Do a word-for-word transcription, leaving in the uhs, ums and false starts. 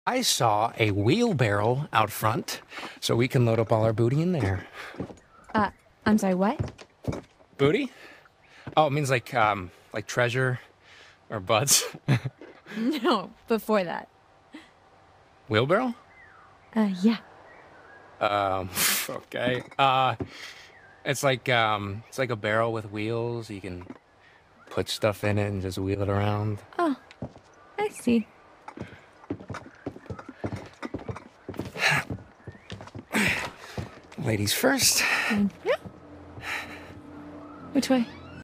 I saw a wheelbarrow out front, so we can load up all our booty in there. Uh, I'm sorry, what? Booty? Oh, it means like, um, like treasure or butts. No, before that. Wheelbarrow? Uh, yeah. Um, okay. Uh, it's like, um, it's like a barrel with wheels. You can put stuff in it and just wheel it around. Oh, I see. Ladies first. Mm, yeah. Which way?